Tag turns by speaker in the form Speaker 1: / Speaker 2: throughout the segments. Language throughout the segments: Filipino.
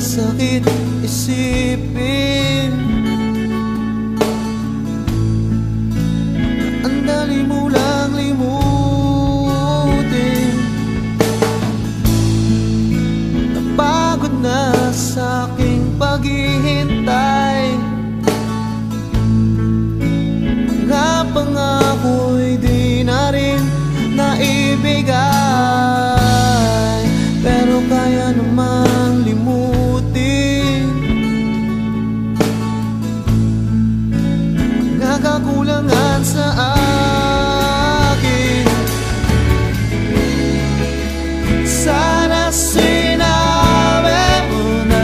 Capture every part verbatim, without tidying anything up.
Speaker 1: sakit isipin. Ang dali mo lang limutin. Napagod na sa aking paghihintay. Mga pangako'y di na rin naibigay, pero kaya namang limutin mga kakulangan sa akin. Sana sinabi mo na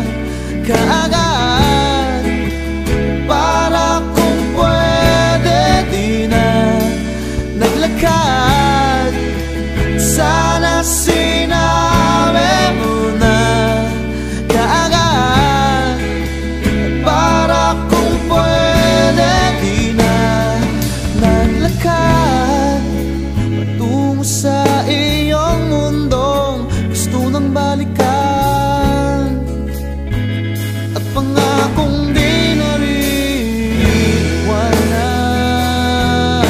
Speaker 1: kaagad, para kung pwede di na naglakad. Sana sinabi mo na kaagad, para kung pwede di na naglakad. Patungo sa iyong mundong gusto nang balikan, at pangakong di na rin iwanan.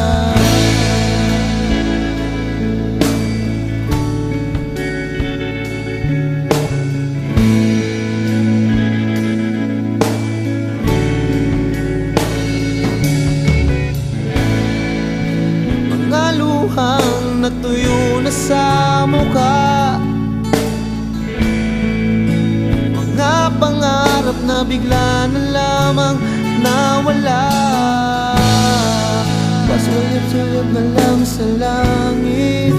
Speaker 1: Mga luhang natuyo na sa mukha, mga pangarap na bigla na lamang nawala. Pasulap-sulap na lang sa langit.